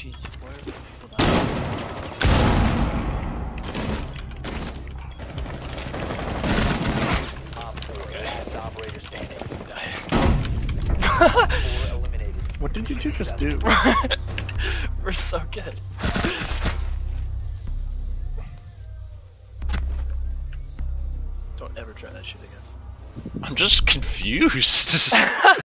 Jeez, where are the people What did you two just do? We're so good. Don't ever try that shit again. I'm just confused.